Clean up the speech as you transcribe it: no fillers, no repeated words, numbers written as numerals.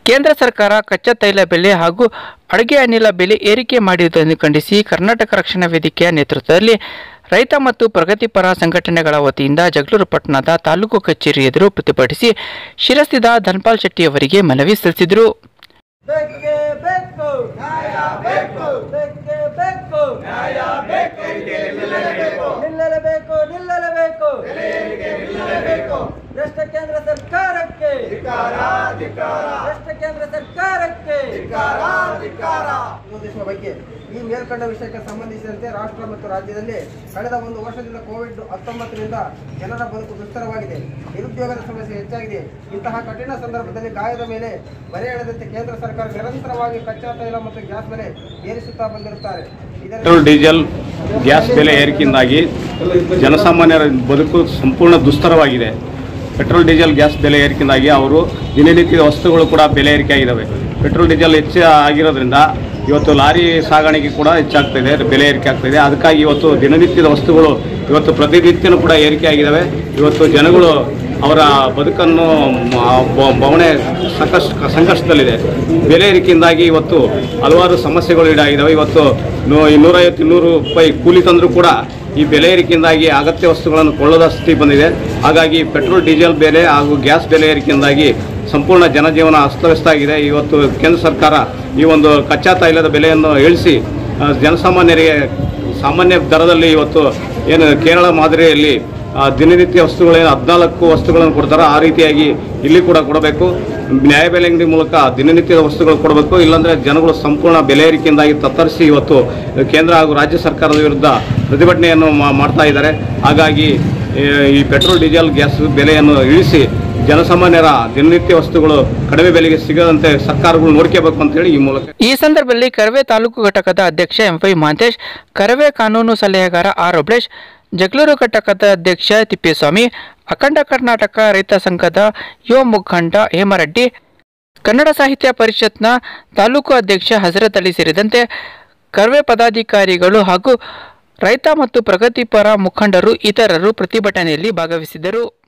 ಕೇಂದ್ರ ಸರ್ಕಾರ ಕಚ್ಚಾ ತೈಲ ಬೆಲೆ ಹಾಗೂ ಅಡುಗೆ ಅನಿಲ ಬೆಲೆ ಏರಿಕೆ ಮಾಡಿರುವುದನ್ನು ಖಂಡಿಸಿ ಕರ್ನಾಟಕ ರಕ್ಷಣಾ ವೇದಿಕೆಯ ನೇತೃತ್ವದಲ್ಲಿ ರೈತ ಮತ್ತು ಪ್ರಗತಿಪರ ಸಂಘಟನೆಗಳ ವತಿಯಿಂದ ಜಗಳೂರು ಪಟ್ಟಣದ ತಾಲೂಕು ಕಚೇರಿ ಎದುರು ಪ್ರತಿಭಟಿಸಿ ಶಿರಸಿದ ಧನ್ಪಾಲ್ ಶೆಟ್ಟಿ ಅವರಿಗೆ ಮನವಿ ಸಲ್ಲಿಸಿದರು. ಭ್ರಷ್ಟ ಕೇಂದ್ರ ಸರ್ಕಾರಕ್ಕೆ ಬಗ್ಗೆ ಈ ಮೇಲ್ಕಂಡ ವಿಷಯಕ್ಕೆ ಸಂಬಂಧಿಸಿದಂತೆ ರಾಷ್ಟ್ರ ಮತ್ತು ರಾಜ್ಯದಲ್ಲಿ ಕಳೆದ ಒಂದು ವರ್ಷದಿಂದ ಕೋವಿಡ್-19ರಿಂದ ಜನರ ಬದುಕು ದುಸ್ತರವಾಗಿದೆ. ನಿರುದ್ಯೋಗದ ಸಮಸ್ಯೆ ಹೆಚ್ಚಾಗಿದೆ. ಇಂತಹ ಕಠಿಣ ಸಂದರ್ಭದಲ್ಲಿ ಗಾಯದ ಮೇಲೆ ಬರೆ ಎಳೆದಂತೆ ಕೇಂದ್ರ ಸರ್ಕಾರ ನಿರಂತರವಾಗಿ ಕಚ್ಚಾ ತೈಲ ಮತ್ತು ಗ್ಯಾಸ್ ಬೆಲೆ ಏರಿಸುತ್ತಾ ಬಂದಿರುತ್ತಾರೆ. ಪೆಟ್ರೋಲ್ ಡೀಸೆಲ್ ಗ್ಯಾಸ್ ಬೆಲೆ ಏರಿಕೆಯಿಂದಾಗಿ ಜನಸಾಮಾನ್ಯರ ಬದುಕು ಸಂಪೂರ್ಣ ದುಸ್ತರವಾಗಿದೆ. ಪೆಟ್ರೋಲ್ ಡೀಸೆಲ್ ಗ್ಯಾಸ್ ಬೆಲೆ ಏರಿಕೆಯಿಂದಾಗಿ ಅವರು ದಿನನಿತ್ಯದ ವಸ್ತುಗಳು ಕೂಡ ಬೆಲೆ ಏರಿಕೆ ಆಗಿದ್ದಾವೆ. ಪೆಟ್ರೋಲ್ ಡೀಸೆಲ್ ಹೆಚ್ಚು ಆಗಿರೋದ್ರಿಂದ ಇವತ್ತು ಲಾರಿ ಸಾಗಾಣಿಕೆ ಕೂಡ ಹೆಚ್ಚಾಗ್ತಾಯಿದೆ, ಬೆಲೆ ಏರಿಕೆ ಆಗ್ತಾಯಿದೆ. ಅದಕ್ಕಾಗಿ ಇವತ್ತು ದಿನನಿತ್ಯದ ವಸ್ತುಗಳು ಇವತ್ತು ಪ್ರತಿನಿತ್ಯನೂ ಕೂಡ ಏರಿಕೆ ಆಗಿದ್ದಾವೆ. ಇವತ್ತು ಜನಗಳು ಅವರ ಬದುಕನ್ನು ಬವಣೆ ಸಂಕಷ್ಟದಲ್ಲಿದೆ. ಬೆಲೆ ಏರಿಕೆಯಿಂದಾಗಿ ಇವತ್ತು ಹಲವಾರು ಸಮಸ್ಯೆಗಳು ಈಡಾಗಿದ್ದಾವೆ. ಇವತ್ತು 150-200 ರೂಪಾಯಿ ಕೂಲಿ ತಂದರೂ ಕೂಡ ಈ ಬೆಲೆ ಏರಿಕೆಯಿಂದಾಗಿ ಅಗತ್ಯ ವಸ್ತುಗಳನ್ನು ಕೊಳ್ಳದ ಸ್ಥಿತಿ ಬಂದಿದೆ. ಹಾಗಾಗಿ ಪೆಟ್ರೋಲ್ ಡೀಸೆಲ್ ಬೆಲೆ ಹಾಗೂ ಗ್ಯಾಸ್ ಬೆಲೆ ಏರಿಕೆಯಿಂದಾಗಿ ಸಂಪೂರ್ಣ ಜನಜೀವನ ಅಸ್ತವ್ಯಸ್ತ ಆಗಿದೆ. ಇವತ್ತು ಕೇಂದ್ರ ಸರ್ಕಾರ ಈ ಒಂದು ಕಚ್ಚಾ ತೈಲದ ಬೆಲೆಯನ್ನು ಇಳಿಸಿ ಜನಸಾಮಾನ್ಯರಿಗೆ ಸಾಮಾನ್ಯ ದರದಲ್ಲಿ ಇವತ್ತು ಏನು ಕೇರಳ ಮಾದರಿಯಲ್ಲಿ ದಿನನಿತ್ಯ ವಸ್ತುಗಳೇನು 14 ವಸ್ತುಗಳನ್ನು ಕೊಡ್ತಾರೆ, ಆ ರೀತಿಯಾಗಿ ಇಲ್ಲಿ ಕೂಡ ಕೊಡಬೇಕು. ನ್ಯಾಯಬೆಲೆ ಅಂಗಡಿ ಮೂಲಕ ದಿನನಿತ್ಯದ ವಸ್ತುಗಳು ಕೊಡಬೇಕು. ಇಲ್ಲಾಂದರೆ ಜನಗಳು ಸಂಪೂರ್ಣ ಬೆಲೆ ಏರಿಕೆಯಿಂದಾಗಿ ತತ್ತರಿಸಿ ಇವತ್ತು ಕೇಂದ್ರ ಹಾಗೂ ರಾಜ್ಯ ಸರ್ಕಾರದ ವಿರುದ್ಧ ಪ್ರತಿಭಟನೆಯನ್ನು ಮಾಡ್ತಾ ಇದ್ದಾರೆ. ಹಾಗಾಗಿ ಈ ಪೆಟ್ರೋಲ್ ಡೀಸೆಲ್ ಗ್ಯಾಸ್ ಬೆಲೆಯನ್ನು ಇಳಿಸಿ ಜನಸಾಮಾನ್ಯರ ದಿನನಿತ್ಯ ವಸ್ತುಗಳು ಕಡಿಮೆ ಬೆಲೆಗೆ ಸಿಗದಂತೆ ಸರ್ಕಾರಗಳು ನೋಡ್ಕೋಬೇಕು ಅಂತ ಹೇಳಿ ಈ ಮೂಲಕ ಈ ಸಂದರ್ಭದಲ್ಲಿ ಕರವೇ ತಾಲೂಕು ಘಟಕದ ಅಧ್ಯಕ್ಷ ಎಂ.ವೈ. ಮಹಂತೇಶ್, ಕರವೇ ಕಾನೂನು ಸಲಹೆಗಾರ ಆರ್. ಒಬ್ಳೇಶ್, ಜಗಳೂರು ಘಟಕದ ಅಧ್ಯಕ್ಷ ತಿಪ್ಪೇಸ್ವಾಮಿ, ಅಖಂಡ ಕರ್ನಾಟಕ ರೈತ ಸಂಘದ ಯುವ ಮುಖಂಡ ಹೇಮರೆಡ್ಡಿ, ಕನ್ನಡ ಸಾಹಿತ್ಯ ಪರಿಷತ್ನ ತಾಲೂಕು ಅಧ್ಯಕ್ಷ ಹಜರತ್ ಅಲಿ ಸೇರಿದಂತೆ ಕರವೇ ಪದಾಧಿಕಾರಿಗಳು ಹಾಗೂ ರೈತ ಮತ್ತು ಪ್ರಗತಿಪರ ಮುಖಂಡರು ಇತರರು ಪ್ರತಿಭಟನೆಯಲ್ಲಿ ಭಾಗವಹಿಸಿದರು.